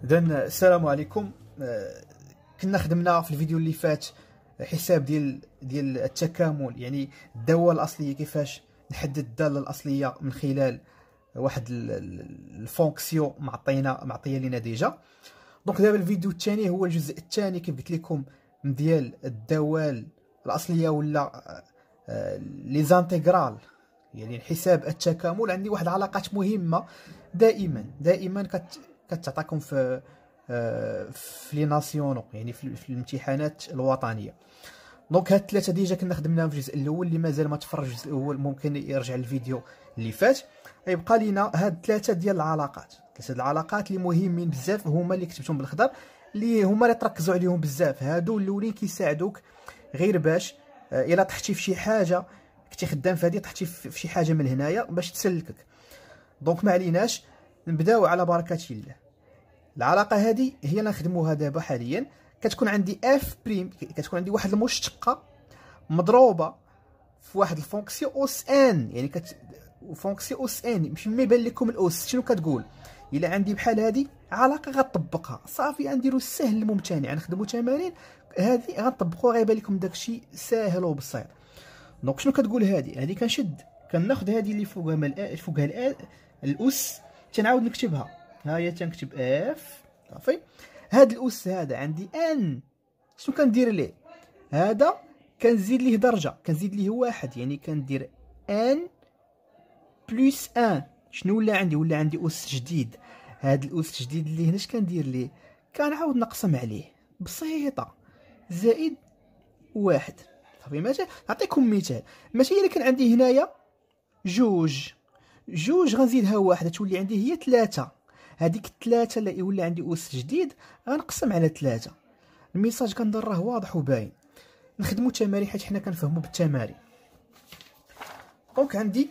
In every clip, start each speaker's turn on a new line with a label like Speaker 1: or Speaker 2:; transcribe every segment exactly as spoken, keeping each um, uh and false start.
Speaker 1: اذا السلام عليكم. كنا خدمنا في الفيديو اللي فات حساب ديال ديال التكامل، يعني الداله الاصليه، كيفاش نحدد الداله الاصليه من خلال واحد الفونكسيون معطينا معطيه لينا ديجا. دونك دابا الفيديو الثاني هو الجزء الثاني كيف قلت لكم ديال الدوال الاصليه ولا لي زانتيغرال، يعني حساب التكامل. عندي واحد العلاقات مهمه دائما دائما كت كتعطاكم في في لي ناسيونو، يعني في الامتحانات الوطنيه. دونك هاد الثلاثه ديجا كنا خدمناهم في الجزء الاول. اللي مازال ما تفرج الجزء الاول ممكن يرجع للفيديو اللي فات. يبقى لينا هاد ثلاثه ديال العلاقات، ثلاثه العلاقات اللي مهمين بزاف، هما اللي كتبتهم بالخضر، اللي هما اللي تركزوا عليهم بزاف. هادو الاولين كيساعدوك غير باش الا طحتي في شي حاجه، كنتي خدام في هادي طحتي في شي حاجه من هنايا باش تسلكك. دونك ما عليناش، نبداو على بركه الله. العلاقه هذه هي اللي نخدموها دابا حاليا. كتكون عندي اف بريم، كتكون عندي واحد المشتقه مضروبه في واحد الفونكسيون اوس ان، يعني كت فونكسيون اوس ان ماشي ما يبان لكم الاوس. شنو كتقول؟ الا عندي بحال هذه علاقه غطبقها صافي، غنديروا السهل الممتنع، غنخدموا تمارين هذه غنطبقوها غيبان لكم داكشي ساهل وبسيط. دونك شنو كتقول هذه؟ هذه كنشد كناخذ هذه اللي فوقها مال فوقها الاس، تنعاود نكتبها. ها هي تنكتب اف صافي. هاد الاس هذا عندي ان، شنو كندير ليه؟ هذا كنزيد ليه درجه، كنزيد ليه واحد، يعني كندير ان بلس ان. شنو ولا عندي؟ ولا عندي اس جديد. هاد الاس الجديد اللي هنا اش كندير ليه؟ كنعاود نقسم عليه بسيطه، زائد واحد صافي. ماشي نعطيكم مثال، ماشي الا كان عندي هنايا جوج جوج غنزيدها واحده تولي عندي هي ثلاثه. هذيك الثلاثه اللي يولي عندي اس جديد غنقسم على ثلاثه. الميساج كندير واضح وباين. نخدموا تمارين حيت حنا كنفهموا بالتمارين. دونك عندي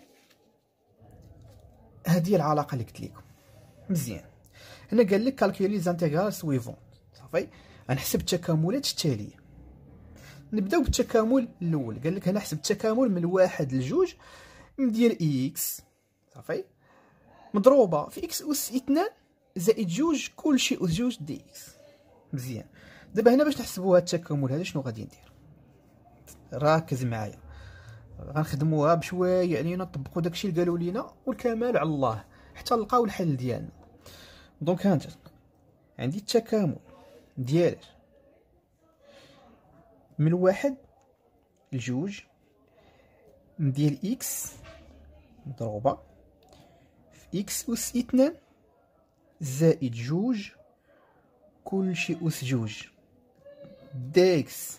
Speaker 1: هذه العلاقه اللي قلت لكم مزيان. هنا قال لك كالكولي زانتيغرال سويفون صافي. غنحسب التكاملات التاليه. نبداو بالتكامل الاول. قال لك هنا حسب التكامل من واحد لجوج ديال اكس صافي مضروبه في اكس اس اثنان زائد جوج كلشي اس جوج دي اكس. مزيان. دابا هنا باش نحسبوا هذا التكامل هذا شنو غادي ندير؟ ركز معايا، غنخدموها بشويه، يعني نطبقوا داكشي اللي قالوا لينا والكمال على الله حتى نلقاو الحل ديالنا. دونك هانت عندي التكامل ديال من واحد لجوج ديال اكس مضروبه في اكس اس اثنان زائد جوج كلشي اس جوج دي اكس.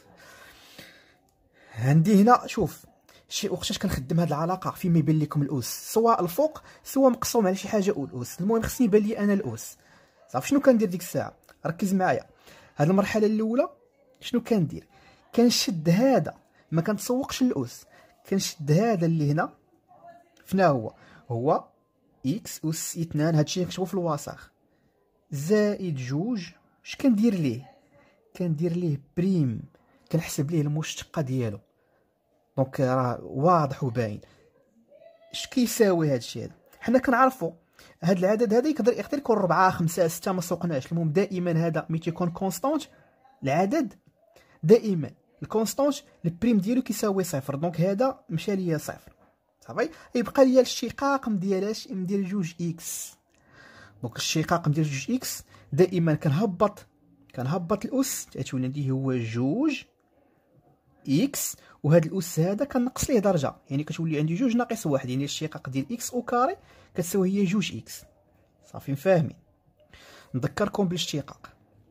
Speaker 1: عندي هنا شوف شي وقتاش كنخدم هاد العلاقه فيما يبان لكم الاس، سواء الفوق سواء مقسوم على شي حاجه او الاس. المهم خصني يبان لي انا الاس صافي. شنو كندير ديك الساعه؟ ركز معايا. هاد المرحله الاولى شنو كندير؟ كنشد هذا، ما كنتسوقش الاس، كنشد هذا اللي هنا. فنا هو هو اكس اس اثنان، هادشي اللي كنكتبو في الوسخ، زائد جوج. اش كندير ليه؟ كندير ليه بريم، كنحسب ليه المشتقه ديالو. دونك راه واضح وباين. اش كيساوي هادشي هذا؟ حنا كنعرفوا هاد العدد هذا يقدر يقدر يكون أربعة خمسة ستة ما سوقناش. المهم دائما هذا ملي تيكون كونستانت العدد، دائما الكونستانت البريم ديالو كيساوي صفر. دونك هذا مشى ليا صفر صافي. يبقى ليا الاشتقاق ديال اش؟ ديال جوج اكس. دونك الاشتقاق ديال جوج اكس دائما كنهبط كنهبط الاس، تولي عندي هو جوج اكس، وهذا الاس هذا كنقص ليه درجه، يعني كتولي عندي جوج ناقص واحد، يعني الاشتقاق ديال اكس او كاري كتساوي هي جوج اكس صافي. مفاهمين؟ نذكركم بالاشتقاق.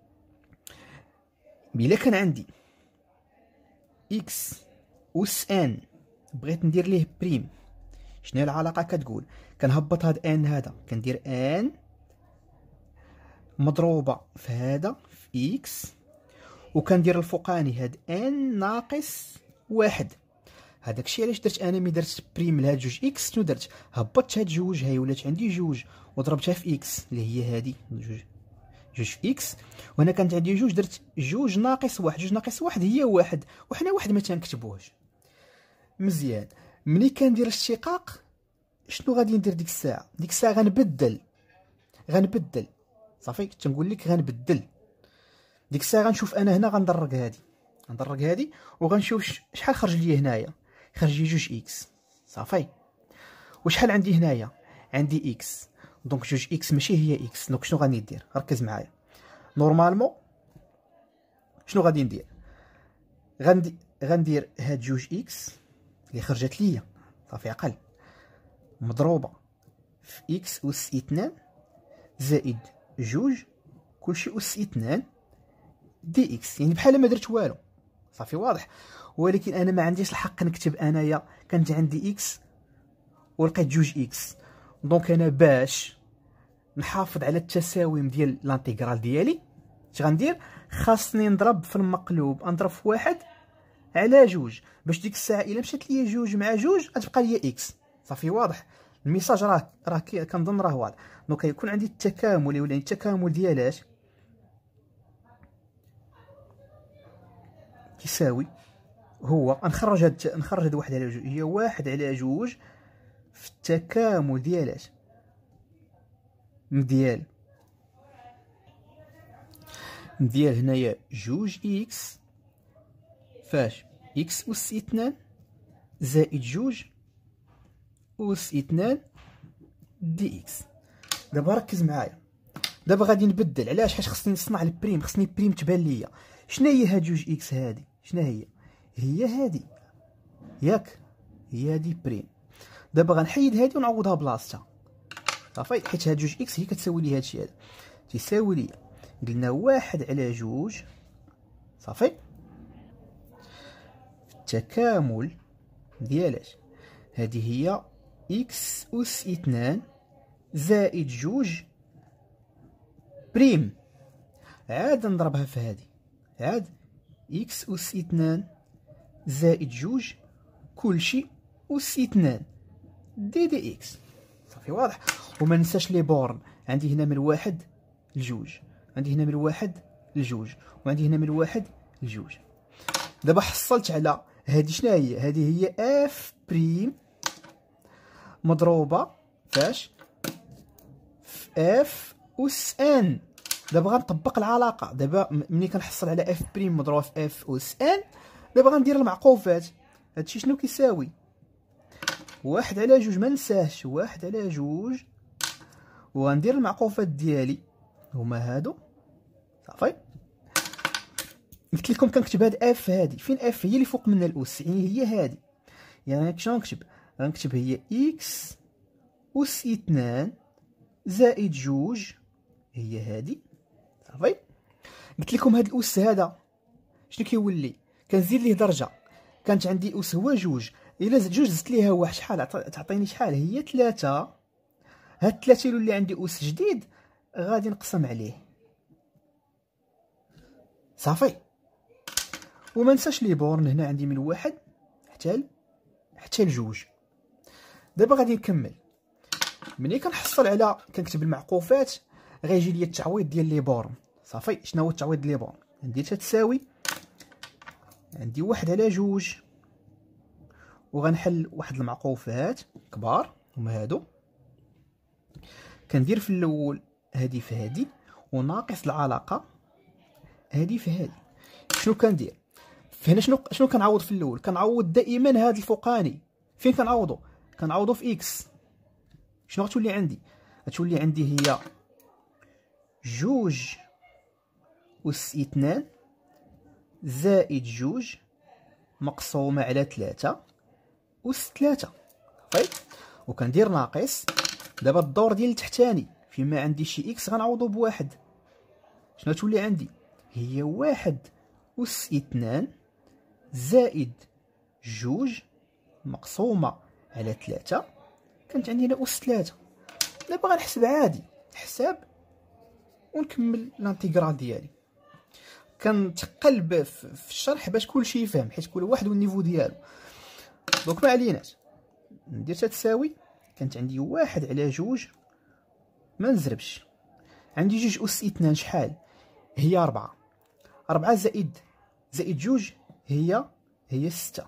Speaker 1: الا كان عندي اكس اس ان بغيت ندير ليه بريم، شنو هي العلاقه كتقول؟ كنهبط هاد ان هذا، كندير ان مضروبه في هذا في اكس، وكندير الفوقاني هاد ان ناقص واحد. هذاك الشيء علاش درت انا ملي درت بريم لهاد جوج اكس. شنو درت؟ هبطت هاد جوج، هاي ولات عندي جوج، وضربتها في اكس اللي هي هادي جوج جوج في اكس، وهنا كانت عندي جوج، درت جوج ناقص واحد. جوج ناقص واحد هي واحد، وحنا واحد ما تنكتبوهش. مزيان. ملي كندير الاشتقاق شنو غادي ندير ديك الساعه؟ ديك الساعه غنبدل غنبدل صافي تنقول لك غنبدل. ديك الساعه غنشوف انا هنا غندرج هادي غندرج هادي وغنشوف شحال خرج لي هنايا. خرج لي جوج اكس صافي. وشحال عندي هنايا؟ عندي اكس. دونك جوج اكس ماشي هي اكس. دونك شنو غادي ندير؟ ركز معايا. نورمالمون شنو غادي ندير؟ غندي غندير هاد جوج اكس اللي خرجت ليا صافي عقل مضروبه في اكس اس اثنان زائد جوج كلشي اس اثنان دي اكس، يعني بحال ما درت والو. صافي واضح. ولكن انا ما عنديش الحق نكتب انايا كانت عندي اكس ولقيت جوج اكس. دونك انا باش نحافظ على التساويم ديال لانتيغرال ديالي اش غندير؟ خاصني نضرب في المقلوب، نضرب في واحد على جوج باش ديك الساعه الا مشات ليا جوج مع جوج غتبقى ليا اكس. صافي واضح. الميساج راه راه كنظن راه واضح. دونك يكون عندي التكامل ولا التكامل ديالاش كيساوي هو نخرج هاد نخرج هاد واحد على جوج هي واحد على جوج في التكامل ديالاش ديال ديال هنايا جوج اكس فاش اكس اس اثنان زائد جوج اس اثنان دي اكس. دابا ركز معايا. دابا غادي نبدل. علاش؟ حيت خصني نصنع البريم. خصني بريم تبان ليا. شنو هي هاد جوج اكس هادي؟ شنو هي؟ هي هادي ياك؟ هي هادي بريم. دابا غنحيد هادي ونعوضها بلاصتها صافي. حيت هاد جوج اكس هي كتساوي لي هادشي هذا تيساوي لي قلنا واحد على جوج صافي في التكامل ديالاش هادي هي اكس اس اثنان زائد جوج بريم. عاد نضربها في هادي عاد اكس اس اثنان زائد جوج كلشي اس اثنان دي دي اكس. صافي واضح. وما ننساش لي بورن. عندي هنا من واحد لجوج، عندي هنا من واحد لجوج، وعندي هنا من واحد لجوج. دابا حصلت على هادي. شنو هي؟ هادي هي اف بريم مضروبه فاش؟ في اف اس ان. دابا غنطبق العلاقه. دابا ملي كنحصل على اف بريم مضروبه في اف اس ان دابا غندير المعقوفات. هادشي شنو كيساوي؟ واحد على جوج. ما ننساهش واحد على جوج. وغندير المعقوفات ديالي هما هادو صافي. قلت لكم كنكتب هاد اف هادي. فين اف؟ هي اللي فوق منها الاس، يعني هي هادي. يعني شنو نكتب؟ غنكتب هي اكس اس اثنان زائد جوج هي هادي صافي. قلت لكم هاد الاس هذا شنو كيولي؟ كنزيد ليه درجه. كانت عندي اس هو جوج، الا زدت جوج زدت ليها واحد شحال تعطيني شحال؟ هي ثلاثة. هاد ثلاثة يولي عندي اس جديد غادي نقسم عليه صافي. وما نساش لي بورن. هنا عندي من واحد حتى حتى لجوج. دابا غادي نكمل. ملي كنحصل على كنكتب المعقوفات غيجي لي التعويض ديال لي بورن صافي. شنو هو التعويض ديال لي بورن؟ ندير تتساوي عندي واحد على جوج وغنحل واحد المعقوفات كبار هما هادو. كندير في الاول هادي في هادي وناقص العلاقه هادي في هادي. شنو كندير هنا؟ شنو شنو كنعوض في الاول؟ كنعوض دائما هاد الفوقاني. فين كنعوضو؟ كنعوضو في اكس. شنو غتولي عندي؟ غتولي عندي هي جوج اس اثنان زائد جوج مقسومه على ثلاثة اس ثلاثة طيب. وكندير ناقص. دابا الدور ديال التحتاني فيما عندي شي اكس غنعوضو بواحد. شنو تولي عندي؟ هي واحد اس اثنان زائد جوج مقسومه على ثلاثة. كانت عندي هنا اس ثلاثة. دابا غنحسب عادي حساب ونكمل لانتيغرال ديالي. كنتقلب في الشرح باش كلشي يفهم حيت كل واحد والنيفو ديالو. دونك ما عليناش ندير تتساوي. كانت عندي واحد على جوج ما نزربش. عندي جوج اس اثنان شحال؟ هي أربعة. أربعة زائد زائد جوج هي هي ستة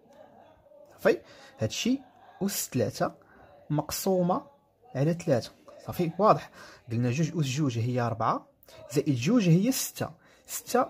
Speaker 1: صافي. هادشي أس ثلاثة مقسومة على ثلاثة صافي واضح. قلنا جوج أس جوج هي ربعة زائد جوج هي ستة. ستة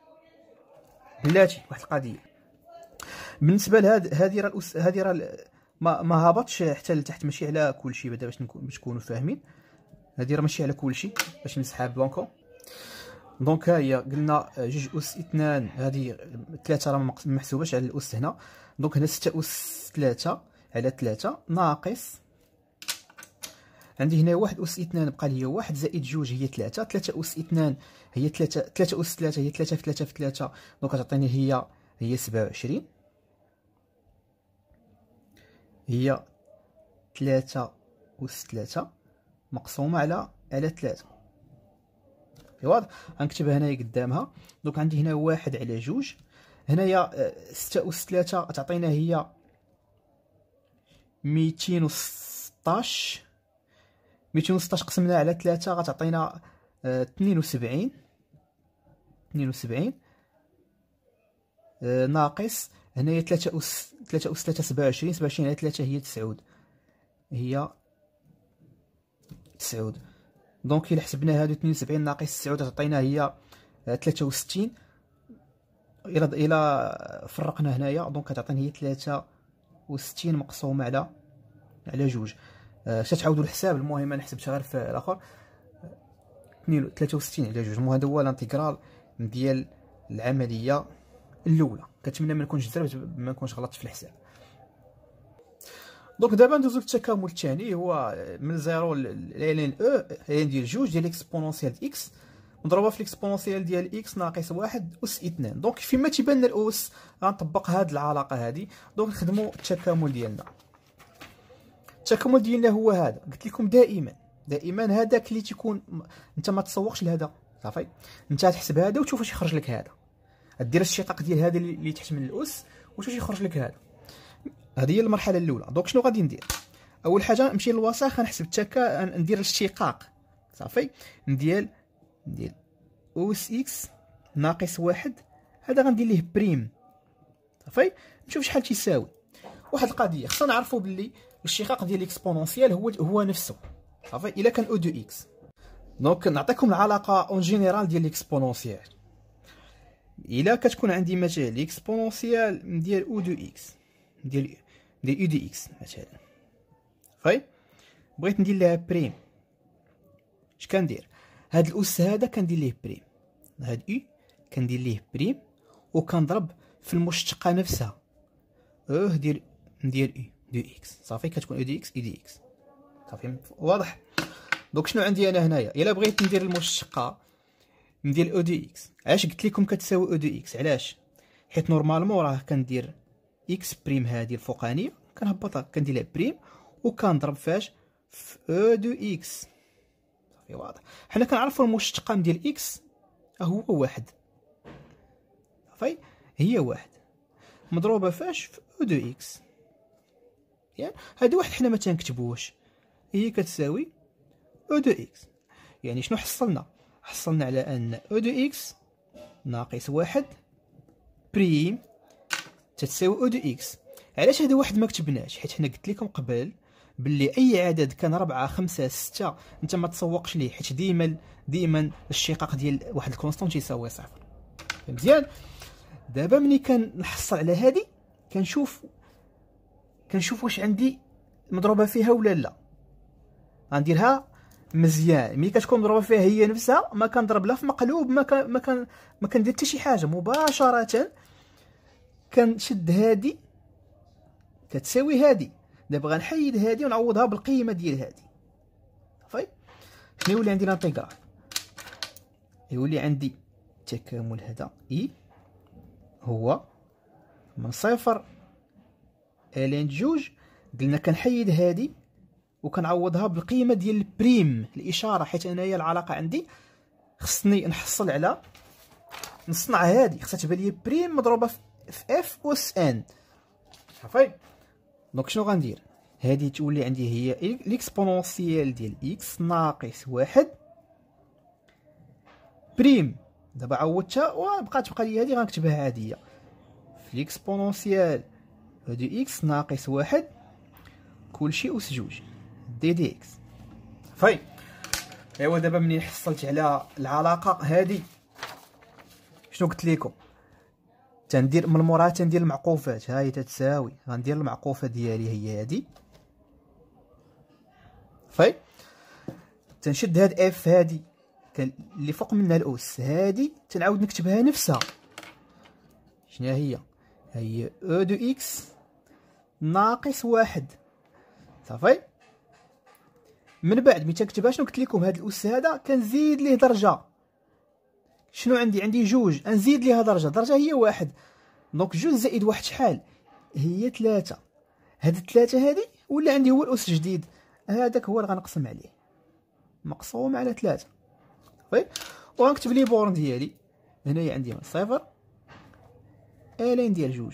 Speaker 1: بلاتي واحد القضية. بالنسبة لهاد هادي راه الأس هادي راه ما ما هبطش حتى لتحت، ماشي على كلشي بعدا باش نكون باش تكونوا فاهمين. هادي راه ماشي على كلشي باش نمسحها بلونكو. دونك ها هي قلنا جوج أس اثنان، هادي ثلاثة راه ما محسوباش على الأس هنا. دونك هنا ستة أس ثلاثة على ثلاثة ناقص، عندي هنا واحد أس اثنان بقى لي واحد زائد جوج هي ثلاثة. ثلاثة أس اثنان هي ثلاثة. ثلاثة أس ثلاثة هي ثلاثة في ثلاثة في ثلاثة، دونك تعطيني هي هي سبعة وعشرين. هي ثلاثة أس ثلاثة مقسومة على على ثلاثة. واضح. غنكتبها هنايا قدامها. دونك عندي هنا واحد على جوج. هنايا ستة أس ثلاثة تعطينا هي ميتين وستاش. ميتين وستاش قسمناها على ثلاثة غتعطينا اثنين وسبعين. اثنين وسبعين ناقص هنايا ثلاثة أس ثلاثة أس ثلاثة سبعة وعشرين. سبعة وعشرين على ثلاثة هي تسعود. هي تسعود. دونك إلا حسبنا هادو اثنين وسبعين ناقص تسعود تعطينا هي ثلاثة وستين. إلا إلا فرقنا هنايا دونك كتعطيني هي ثلاثة وستين مقسومة على على جوج. اش تعاودوا الحساب. المهم انا حسبتها غير في الاخر اثنين ثلاثة وستين على جوج. المهم هذا هو الانتيغرال ديال العمليه الاولى. كنتمنى ما نكونش زربت ما نكونش غلطت في الحساب. دونك دابا ندوزو للتكامل الثاني، هو من زيرو لين او هي ديال جوج ديال اكسبونونسيال اكس مضروبه في الاكسبونونسيال ديال اكس ناقص واحد اس اثنان. دونك فيما تيبان لنا الاس غنطبق هاد العلاقه هادي. دونك نخدموا التكامل ديالنا. التكامل ديالنا هو هذا. قلت لكم دائما دائما هذاك اللي تيكون انت ما تسوقش لهذا صافي. انت تحسب هذا وتشوف واش يخرج لك هذا. دير الشقاق ديال هذا اللي تحت من الاس وشوف واش يخرج لك هذا. هذه هي المرحله الاولى. دونك شنو غادي ندير؟ اول حاجه نمشي للوسط غنحسب التكا ندير الاشتقاق صافي. ندير ندير اس اكس ناقص واحد. هذا غندير ليه بريم صافي. نشوف شحال تيساوي. واحد القضيه خصنا نعرفوا باللي الاشتقاق ديال الاكسبونونسيال هو هو نفسه صافي. الا كان او دو اكس دونك نعطيكم العلاقه اون جينيرال ديال الاكسبونونسيال. الا كتكون عندي مثلا الاكسبونونسيال ندير او دو اكس ندير ندير او دو اكس مثلا صافي. بغيت ندير لها بريم. اش كندير؟ هاد الاس هذا كندير ليه بريم. هاد او كندير ليه بريم وكنضرب في المشتقه نفسها. اه دير ندير او دو اكس صافي. كتكون او دو اكس اي دو اكس صافي. واضح. دونك شنو عندي انا هنايا؟ الا بغيت ندير المشتقه ندير او دو اكس. علاش قلت لكم كتساوي او دو اكس؟ علاش؟ حيت نورمالمون راه كندير اكس بريم هذه الفوقانيه كنهبطها كندير لها بريم وكنضرب فاش في او دو اكس صافي. واضح. حنا كنعرفوا المشتقه ديال اكس هو واحد صافي. هي واحد مضروبه فاش في او دو اكس. يعني هادي واحد حنا ما تنكتبوهاش. هي كتساوي او دو اكس. يعني شنو حصلنا؟ حصلنا على ان او دو اكس ناقص واحد بريم تتساوي او دو اكس. علاش هذا واحد ما كتبناش؟ حيت حنا قلت لكم قبل باللي اي عدد كان ربعة خمسة ستة انت ما تسوقش ليه، حيت ديما ديما الشقاق ديال واحد الكونستانت يساوي صفر. مزيان. دابا ملي كنحصل على هذه كنشوف كنشوف واش عندي مضروبه فيها ولا لا. غنديرها مزيان. ملي كتكون مضروبه فيها هي نفسها ما كنضرب لا في مقلوب ما كان ما كان ما كندير حتى شي حاجه. مباشره كنشد هذه كتساوي هذه. دابا غنحيد هذه ونعوضها بالقيمه ديال هذه صافي. شنو يولي عندي الانتيغرال؟ يولي عندي التكامل هذا اي هو من صفر الى جوج. قلنا كنحيد هذه وكنعوضها بالقيمه ديال البريم الاشاره، حيت انايا العلاقه عندي خصني نحصل على نصنع هذه خصها تبان لي بريم مضروبه في اف اس ان صافي. دونك شنو غندير؟ هذه تولي عندي هي الاكسبونونسيال ديال اكس ناقص واحد بريم. دابا عوضتها وبقات تبقى لي هذه غنكتبها عاديه في الاكسبونونسيال دو اكس ناقص واحد كلشي اس جوج دي دي اكس طيب ايوا دابا منين حصلت على العلاقه هذه شنو قلت لكم؟ تندير من موراها تندير المعقوفات. ها هي تتساوي، غندير المعقوفه ديالي هي هذه. طيب تنشد هاد اف هادي اللي فوق منها الاس هادي، تنعاود نكتبها نفسها. شنو هي؟ هي او دو اكس ناقص واحد. صافي. من بعد ملي تنكتبها شنو قلت لكم؟ هاد الاس هذا كنزيد ليه درجه. شنو عندي؟ عندي جوج، نزيد ليها درجه، درجه هي واحد. دونك جوج زائد واحد شحال؟ هي ثلاثة. هاد الثلاثة هادي ولا عندي هو الاس الجديد، هذاك هو اللي غنقسم عليه، مقسوم على ثلاثة. صافي. وغنكتب لي بورن ديالي هنايا عندي من صفر الين ديال جوج.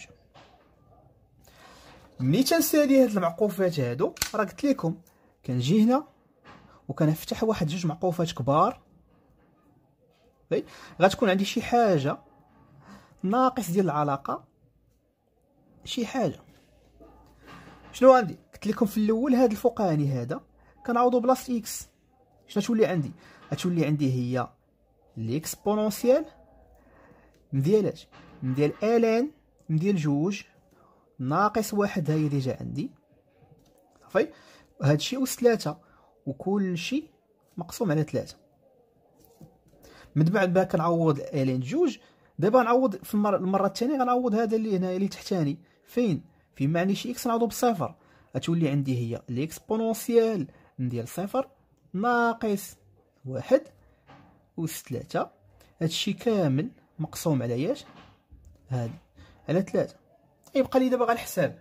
Speaker 1: ملي تنسالي هاد المعقوفات هادو راه قلت لكم كنجي هنا وكنفتح واحد جوج معقوفات كبار. صافي. غتكون عندي شي حاجه ناقص ديال العلاقه، شي حاجه. شنو عندي؟ قلت لكم في الاول هاد الفوقاني هذا كنعوضو بلاصه اكس. شنو تولي عندي؟ غتولي عندي هي ليكسبونونسيال ديال اش؟ ديال الان ديال جوج ناقص واحد. هاهي ديجا عندي. صافي. هادشي أس ثلاثة وكلشي مقسوم على ثلاثة. من بعد باه كنعوض الان جوج. دابا نعوض في المره المره الثانيه غنعوض هذا اللي هنا اللي تحتاني. فين؟ فين ما عندي شي اكس نعوضو بصفر. غتولي عندي هي ليكسبونونسيال ديال صفر ناقص واحد أس ثلاثة. هادشي كامل مقسوم على ياش؟ هادي على ثلاثة. يبقى لي دابا غير الحساب.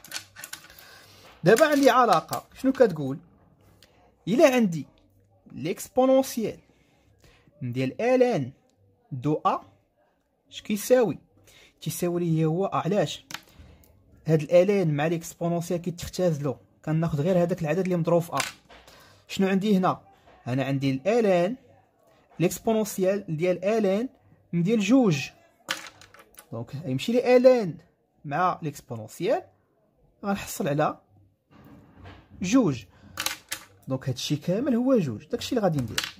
Speaker 1: دابا عندي علاقه شنو كتقول؟ الا عندي ليكسبونونسيال ديال الان دو ا اش كيساوي؟ تيساوي لي هو ا. علاش؟ هاد الالان مع ليكسبونونسيال كيتختازلوا، كناخذ غير هذاك العدد اللي مضروب في ا. شنو عندي هنا؟ انا عندي الالان ليكسبونونسيال ديال الان ديال جوج. دونك يمشي لي الان مع ليكسبونونسيال غنحصل على جوج. دونك هادشي كامل هو جوج. داكشي اللي غادي ندير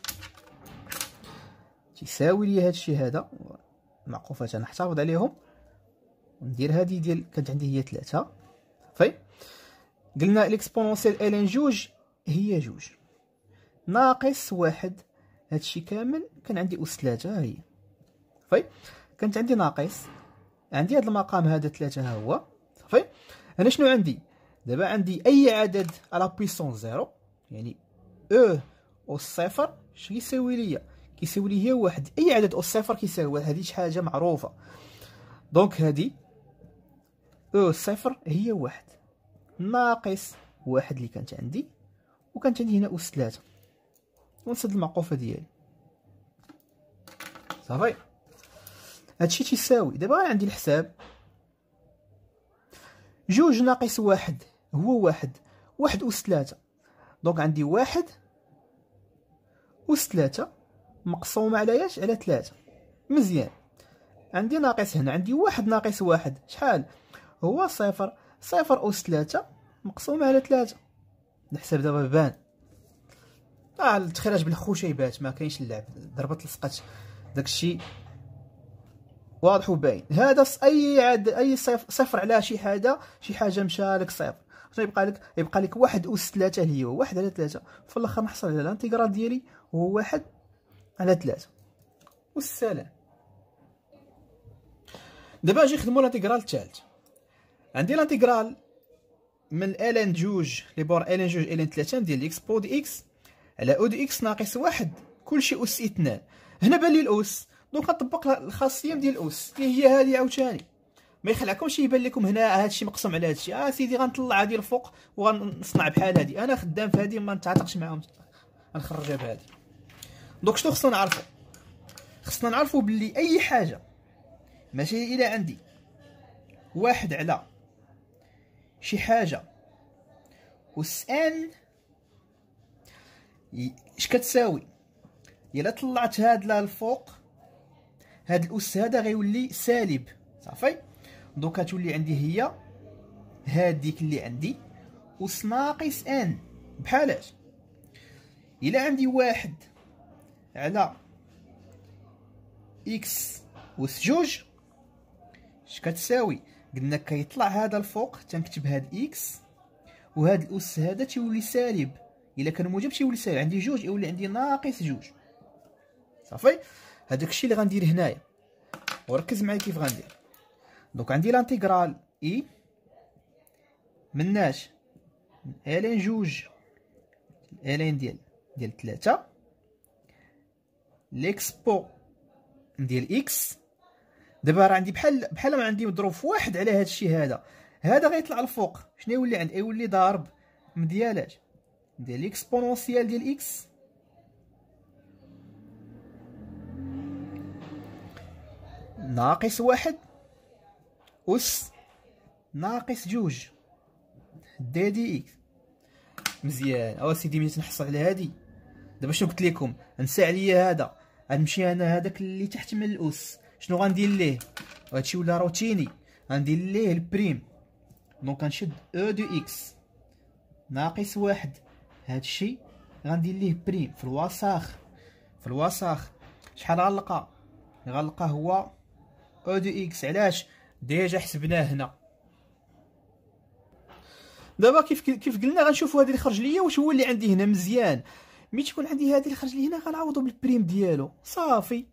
Speaker 1: تيساوي لي هادشي هذا. المعقوفات انا نحتفظ عليهم وندير هادي ديال كانت عندي هي ثلاثة. صافي. قلنا ليكسبونونسيال الان جوج هي جوج ناقص واحد. هادشي كامل كان عندي أس ثلاثة. ها هي. صافي. كانت عندي ناقص، عندي هاد المقام هذا ثلاثة ها هو. صافي. هنا شنو عندي؟ دابا عندي اي عدد على بويسون زيرو، يعني او أس صفر اش كيساوي ليا؟ كيساوي لي هي واحد. اي عدد أس صفر كيساوي، هذه شي حاجه معروفه. دونك هذه او صفر هي واحد ناقص واحد اللي كانت عندي، وكانت عندي هنا أس ثلاثة. ونسد المعقوفه ديالي. صافي. هادشي تيساوي دابا عندي الحساب. جوج ناقص واحد هو واحد، واحد أس ثلاثة. دونك عندي واحد أس ثلاثة مقسوم على ياش؟ على ثلاثة. مزيان. عندي ناقص هنا، عندي واحد ناقص واحد شحال؟ هو صفر. صفر أس ثلاثة مقسوم على ثلاثة. الحساب دابا بان. اه التخراج بالخشيبات ما كاينش اللعب، ضربت لصقت. داكشي واضح وباين. هذا اي عد اي صفر, صفر على شي حاجه، شي حاجه مشى لك صفر. شنو يبقى لك؟ يبقى لك واحد أس ثلاثة اللي هو واحد على ثلاثة. في الاخر نحصل على الانتيغرال ديالي هو واحد على ثلاثة. والسلام. دابا نجي نخدمو الانتيغرال الثالث. عندي الانتيغرال من الان جوج لي بور الان جوج الان ثلاثة ديال اكس بو دي اكس على او دي اكس ناقص واحد كلشي أس اثنان. هنا بان لي الأس، دونك غنطبق الخاصيه ديال الأس اللي هي هذه عاوتاني. ما يخلعكمش يبان لكم هنا هادشي مقسم على هادشي. اه سيدي غنطلع هادي الفوق وغنصنع بحال هادي. انا خدام في هادي ما نتعاطقش معاهم، غنخرجها بهادي. دونك شنو خصنا نعرفو؟ خصنا نعرفو بلي اي حاجه ماشي الا عندي واحد على شي حاجه أس ان اش كتساوي؟ الا طلعت هاد لا الفوق هاد الأس هذا غيولي سالب. صافي. دونك غتولي عندي هي هاديك اللي عندي أس ناقص ان بحال اش؟ الا عندي واحد على اكس اس جوج اش كتساوي؟ قلنا كيطلع هذا الفوق تنكتب هاد اكس، وهاد الاس هذا تيولي سالب. الا كان موجب تيولي سالب، عندي جوج يولي عندي ناقص جوج. صافي، هذاك الشيء اللي غندير هنايا، وركز معايا كيف غندير. دونك عندي لانتيغرال اي مناش الين جوج الين ديال ديال ثلاثة ليكسبو ديال اكس. دابا راه عندي بحال بحال ما عندي مضروب في واحد على هذا الشيء هذا، هذا غيطلع الفوق. شنو يولي عندي؟ يولي ضارب مديالات ديال اكسبونونسيال ديال اكس ناقص واحد أس ناقص جوج دي دي اكس. مزيان. او سيدي ملي تنحصل على هادي، دابا شنو قلت لكم؟ نسى عليا هذا، غنمشي انا هذاك اللي تحت من الاس، شنو غندير ليه؟ هادشي ولا روتيني، غندير ليه البريم. دونك غنشد او دو اكس ناقص واحد، هادشي غندير ليه بريم في الوساخ. في الوساخ شحال غنلقى؟ غنلقى هو او دو اكس. علاش؟ ديجا حسبناه هنا. دابا كيف كيف قلنا غنشوفوا هذه اللي خرج ليا واش هو اللي عندي هنا. مزيان، ملي تكون عندي هذه اللي خرج لي هنا غنعوضو بالبريم ديالو. صافي،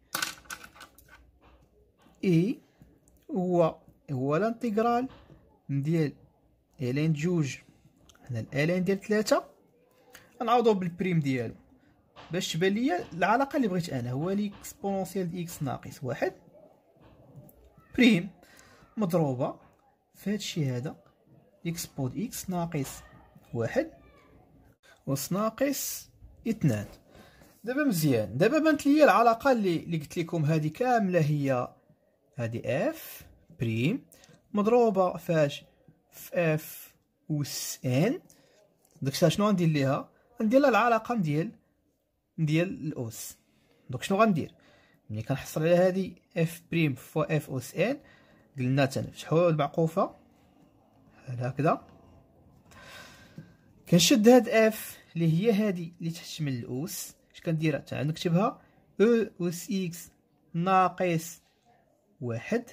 Speaker 1: اي هو هو الانتيغرال ديال الين جوج هنا الالين ديال ثلاثة، غنعوضو بالبريم ديالو باش تبان ليا العلاقه اللي بغيت انا. هو ليكسبونونسيال دي اكس ناقص واحد بريم مضروبه في هادشي هذا اكسبو دي اكس ناقص واحد أس ناقص اثنان. دابا مزيان، دابا بانت ليا العلاقه اللي اللي قلت لكم هذه كامله هي هذه اف بريم مضروبه فاش في اف أس ان. داك شنو غندير ليها؟ غندير لها العلاقه ديال ديال الاس. دونك شنو غندير؟ ملي كنحصل على هذه اف بريم فوا اف أس ان، قلنا تنفتحوا المعقوفه بحال هكذا، كنشد هاد اف اللي هي هذه اللي تحت من الاس، اش كنديرها؟ تنكتبها او اس اكس ناقص واحد.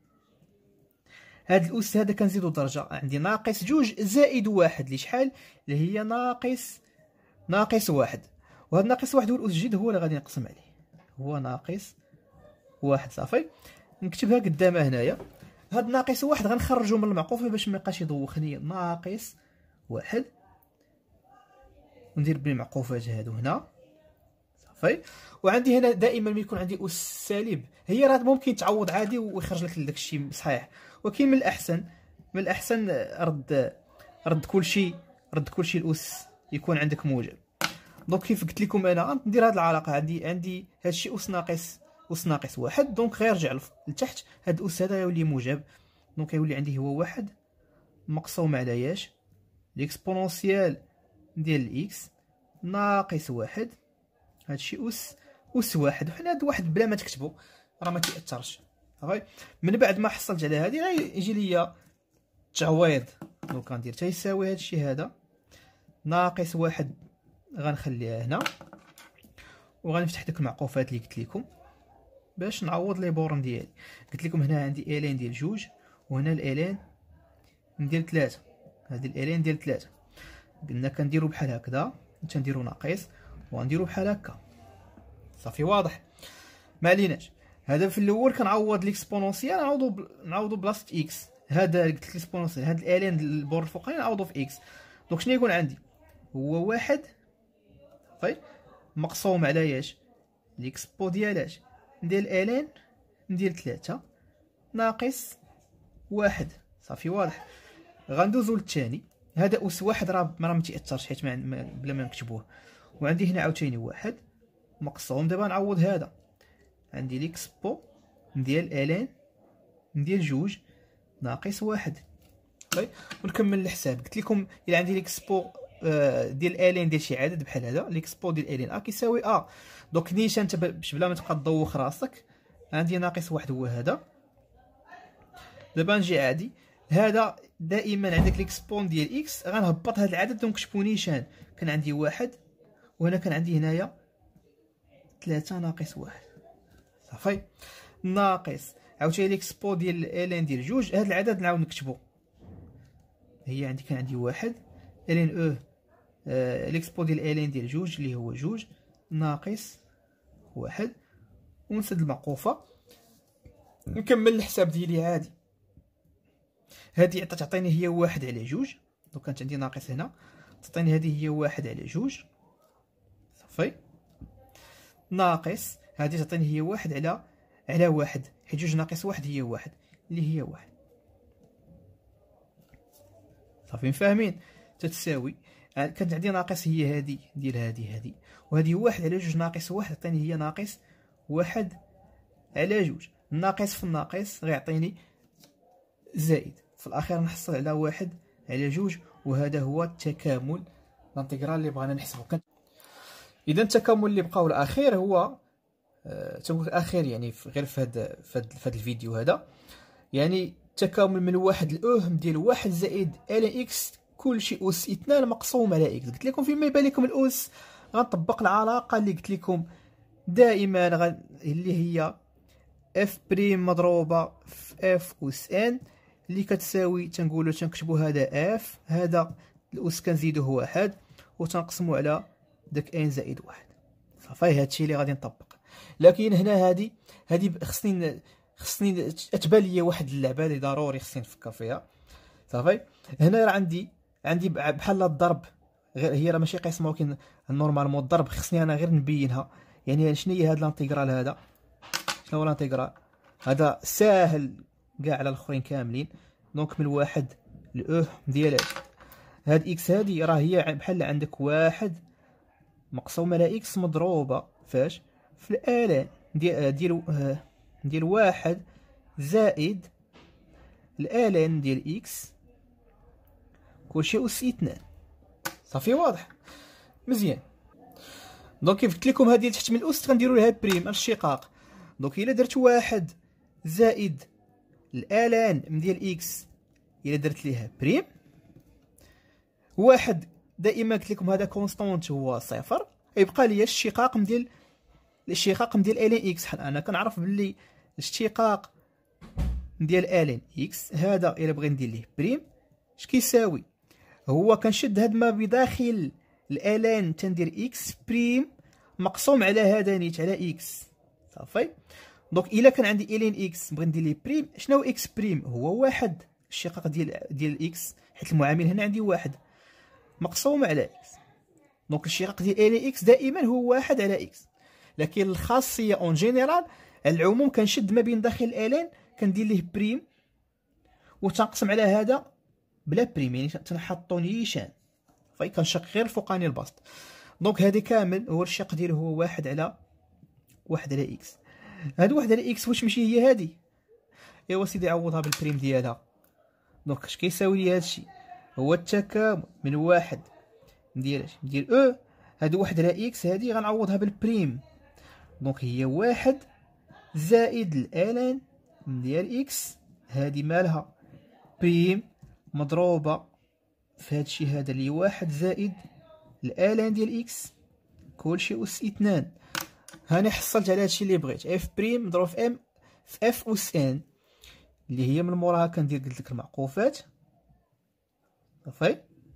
Speaker 1: هاد الاس هذا كنزيدو درجه، عندي ناقص جوج زائد واحد اللي شحال؟ اللي هي ناقص ناقص واحد. وهاد ناقص واحد هو الاس الجديد، هو اللي غادي نقسم عليه، هو ناقص واحد. صافي، نكتبها قدامها هنايا. هاد ناقص واحد غنخرجو من المعقوفه باش ما يبقاش يدوخني. ناقص واحد وندير بالمعقوفات هادو هنا. صافي، وعندي هنا دائما ما يكون عندي اس سالب، هي راه ممكن تعوض عادي ويخرج لك داك الشيء صحيح، ولكن من الاحسن من الاحسن رد رد كلشي رد كلشي الاس يكون عندك موجب. دونك كيف قلت لكم انا ندير هاد العلاقه، عندي عندي هادشي اس ناقص اس ناقص واحد، دونك غيرجع لتحت هاد الاس هذا يولي موجب. دونك يولي عندي هو واحد مقسوم على ياش ليكسبونونسيال ديال الاكس ناقص واحد، هادشي اس اس واحد. وحنا هاد واحد بلا ما تكتبو راه ما تيأثرش. صافي، من بعد ما حصلت على هادي غيجي ليا التعويض. دونك غندير تيساوي هادشي هذا ناقص واحد، غنخليها هنا وغنفتح ديك المعقوفات اللي قلت لكم باش نعوض لي بورن ديالي. قلت لكم هنا عندي الين ديال جوج وهنا الالين ديال ثلاثة، هادي الالين ديال ثلاثة. قلنا كنديرو بحال هكذا، تنديرو ناقص وغنديرو بحال هكا. صافي واضح، ما عليناش. هذا في الاول كنعوض ليكسبونونسيال، نعوضو ب... نعوضو بلاصه اكس. هذا قلت لك ليكسبونونسيال، هاد الالين البور الفوقاني نعوضو في اكس. دونك شنو يكون عندي؟ هو واحد طيب مقسوم على ياش ليكسبو ديالاش ديال الين ديال ثلاثة ناقص واحد. صافي واضح. غندوزو للثاني، هذا اس واحد راه ما تيأثرش حيت ما بلا ما نكتبوه. وعندي هنا عاوتاني واحد مقسوم. دابا نعوض هذا، عندي ليكسبو ديال الين ديال جوج ناقص واحد. طيب ونكمل الحساب. قلت لكم الا عندي ليكسبو ديال الين ديال شي عدد بحال هذا، ليكسبو ديال الين ا كيساوي ا. دونك نيشان انت باش بلا ما تبقى تدوخ راسك، عندي ناقص واحد هو هذا. دابا نجي عادي، هذا دائما عندك ليكسبون ديال اكس غنهبط هذا العدد ونكتبو نيشان. كان عندي واحد وهنا كان عندي هنايا ثلاثة ناقص واحد. صافي. ناقص عاوتاني ليكسبو ديال الان ديال جوج. هاد العدد نعاود نكتبو، هي عندي كان عندي واحد الان او آه ليكسبو ديال الان ديال جوج اللي هو جوج ناقص واحد، ونسد المعقوفة نكمل الحساب ديالي عادي. هادي تعطيني هي واحد على جوج، دونك كانت عندي ناقص هنا، تعطيني هذه هي واحد على جوج. صافي. ناقص هذه تعطيني هي واحد على على واحد، حيت جوج ناقص واحد هي واحد اللي هي واحد. صافي فاهمين؟ تتساوي كانت عندي ناقص هي هذه ديال هذه هذه، وهذه واحد على جوج ناقص واحد عطيني هي ناقص واحد على جوج. الناقص في الناقص غيعطيني زائد، في الاخير نحصل على واحد على جوج، وهذا هو التكامل الانتجرال اللي بغينا نحسبه. اذا التكامل اللي بقاو الاخير هو أه تنقول الاخير يعني غير في هذا في هذا الفيديو هذا، يعني التكامل من واحد لاوهم ديال واحد زائد ال اكس كلشي اس اثنان مقسوم على اكس. قلت لكم فيما يبان لكم الاس غنطبق العلاقه اللي قلت لكم دائما غ... اللي هي اف بريم مضروبه في اف اس ان اللي كتساوي تنقولوا تنكتبوا هذا اف، هذا الاس كنزيدوه واحد وتنقسموا على داك ان زائد واحد. صافي هادشي اللي غادي نطبق. لكن هنا هادي هادي خصني خصني اتبان ليا واحد اللعبه اللي ضروري خصني نفكر فيها. صافي. هنا راه عندي عندي بحال الضرب، غير هي راه ماشي قسمه ولكن نورمالمون الضرب خصني انا غير نبينها. يعني شنو هي هاد الانتيغرال هذا؟ شنو هو الانتيغرال هذا؟ ساهل كاع على الاخرين كاملين. دونك من واحد لاو ديال هاد اكس هادي راه هي بحال عندك واحد مقسوم على اكس مضروبه فاش في الالان ديال ديال ديال واحد زائد الالان ديال اكس كلشي اس اثنان. صافي واضح مزيان. دونك كيف قلت لكم هذه تحت من الاس غنديروا لها بريم الشقاق. دونك الا درت واحد زائد الالان ديال اكس الا درت ليها بريم، واحد دائما قلت لكم هذا كونستانت هو صفر، يبقى لي الشقاق ديال الاشتقاق ديال الان اكس. انا كنعرف باللي الاشتقاق ديال الان اكس هذا الا بغيت ندير ليه بريم اش كيساوي؟ هو كنشد هاد ما بداخل الالان تندير اكس بريم مقسوم على هذا نيت على اكس. صافي. دونك الا كان عندي الين اكس بغيت ندير ليه بريم، شنو اكس بريم؟ هو واحد الشقاق ديال ديال اكس، حيت المعامل هنا عندي واحد مقسوم على اكس. دونك الشقاق ديال الين اكس دائما هو واحد على اكس. لكن الخاصيه اون جينيرال العموم كنشد ما بين داخل الالان كندير ليه بريم وتنقسم على هذا بلا بريم، يعني تنحطو نيشان. فاي كنشق غير الفوقاني البسط. دونك هذا كامل هو الشق ديالو هو واحد على واحد على اكس. هاد واحد على اكس واش ماشي هي هادي؟ ايوا سيدي عوضها بالبريم ديالها. دونك اش كيساوي لي هادشي؟ هو التكامل من واحد ندير اش ندير او هاد واحد على اكس هادي غنعوضها بالبريم. دونك هي واحد زائد الالان ديال اكس هادي مالها بريم مضروبه في هادشي هذا اللي واحد زائد الالان ديال اكس كلشي اس اثنان. هاني حصلت على هادشي اللي بغيت، اف بريم مضروب في ام في اف اس ان اللي هي من موراها كندير قلت لك المعقوفات. صافي.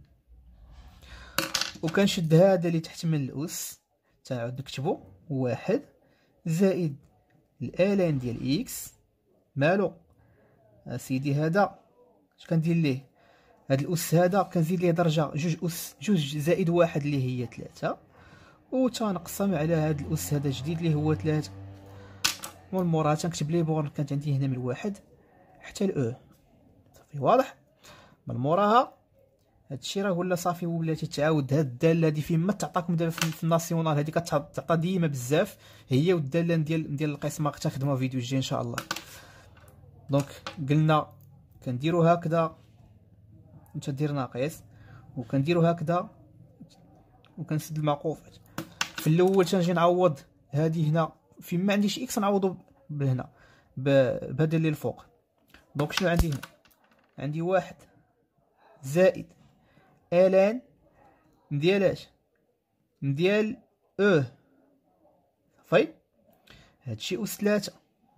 Speaker 1: وكنشد هذا اللي تحت من الاس تنعاود نكتبو واحد زائد الالان ديال اكس مالو اسيدي هذا اش كندير ليه؟ هاد الاس هذا كنزيد ليه درجه جوج اس جوج زائد واحد اللي هي ثلاثة، وتنقسم على هاد الاس هذا جديد اللي هو ثلاثة، ومن موراها تنكتب ليه بورن كانت عندي هنا من واحد حتى الاو. صافي واضح. من موراها هادشي راه ولا صافي ولا تتعاود. هاد الداله هادي فين ما تعطاكم دابا في الناسيونال هادي كتعطى ديما بزاف، هي والداله ديال ديال القسمه غتخدموها فيديو الجاي ان شاء الله. دونك قلنا كنديرو هكذا انت دير ناقص، وكنديرو هكذا وكنسد المعقوفات. في الاول تنجي نعوض هادي هنا فين ما عنديش اكس نعوضو بهنا بهذا اللي الفوق. دونك شنو عندي هنا؟ عندي واحد زائد الان ديال اش ديال او صافي. هادشي أس ثلاثة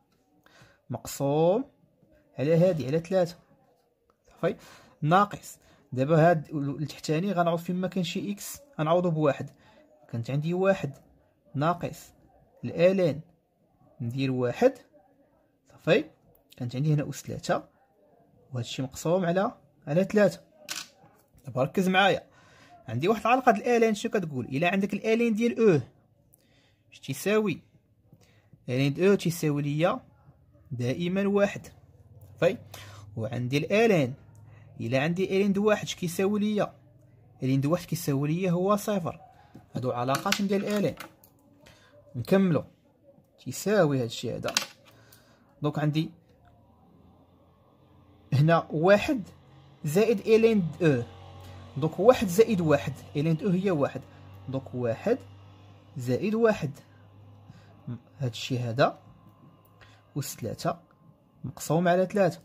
Speaker 1: مقسوم على هادي على ثلاثة صافي ناقص. دابا هاد التحتاني غنعوض فين ما كان شي اكس غنعوضو بواحد. كانت عندي واحد ناقص الالان ندير واحد صافي. كانت عندي هنا أس ثلاثة وهادشي مقسوم على على ثلاثة. دابا ركز معايا، عندي واحد العلاقة د الالان شنو كتقول؟ إلا عندك الالان ديال او اش تيساوي؟ الالان د او تيساوي ليا دائما واحد صافي. وعندي الالان إلا عندي الالان د واحد اش كيساوي ليا؟ الالان د واحد كيساوي ليا هو صفر. هادو علاقات ديال الالان. نكملو تيساوي هادشي هذا. دونك عندي هنا واحد زائد الان د او. دونك واحد زائد واحد الان د او هي واحد. دونك واحد زائد واحد هادشي هذا أس ثلاثة مقسوم على ثلاثة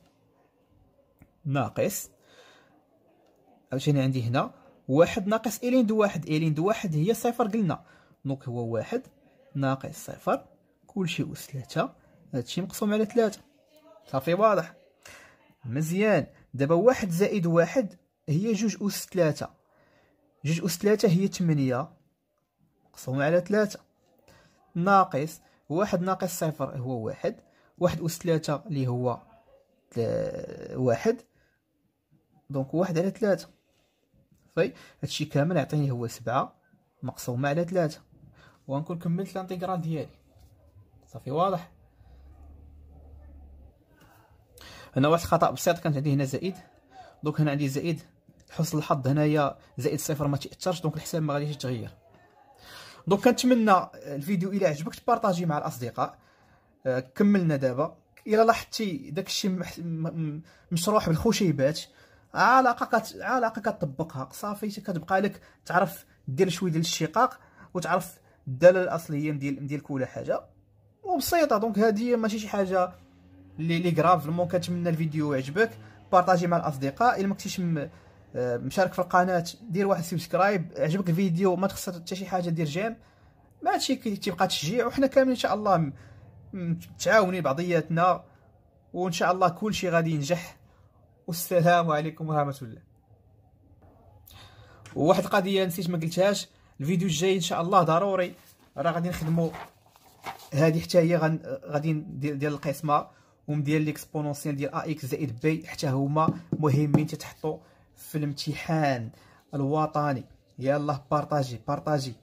Speaker 1: ناقص عاوتاني عندي هنا واحد ناقص الين د واحد. الين د واحد هي صفر قلنا. دونك هو واحد ناقص صفر كلشي أس ثلاثة. هادشي مقسوم على ثلاثة صافي واضح مزيان. دابا واحد زائد واحد هي جوج أس ثلاثة. جوج أس ثلاثة هي تمنية مقسوم على ثلاثة ناقص واحد ناقص صفر هو واحد. واحد أس ثلاثة اللي هو واحد. دونك واحد على ثلاثة صافي. هادشي كامل يعطيني هو سبعة مقسومة على ثلاثة. وغنكون كملت الانتيغرال ديالي صافي واضح. هنا واحد الخطأ بسيط، كانت عندي هنا زائد. دونك هنا عندي زائد، لحسن الحظ هنايا زائد صفر ما تأثرش، دونك الحساب ما غاديش يتغير. دونك كنتمنى الفيديو الى عجبك تبارطاجي مع الاصدقاء. آه كملنا دابا. الى لاحظتي داكشي مشروح بالخشيبات، علاقه كت... علاقه كتطبقها صافي كتبقى لك تعرف دير شويه ديال الشقاق وتعرف الداله الاصليه ديال ديال كل حاجه وبسيطه. دونك هذه ماشي شي حاجه اللي لي غراف. المهم كنتمنى الفيديو يعجبك، بارطاجي مع الاصدقاء. الا ما كنتيش مشارك في القناه دير واحد سبسكرايب. عجبك الفيديو ما تخسر حتى شي حاجه دير جيم. ما هادشي كيبقى تشجيع، وحنا كاملين ان شاء الله متعاونين بعضياتنا، وان شاء الله كلشي غادي ينجح. والسلام عليكم ورحمه الله. وواحد القضيه نسيت ما قلتهاش، الفيديو الجاي ان شاء الله ضروري راه غادي نخدموا هذه حتى هي غادي ندير ديال القسمه ومديال ليكسبونونسيال ديال ا اكس زائد بي، حتى هما مهمين تتحطوا في الامتحان الوطني. يلاه بارطاجي بارطاجي.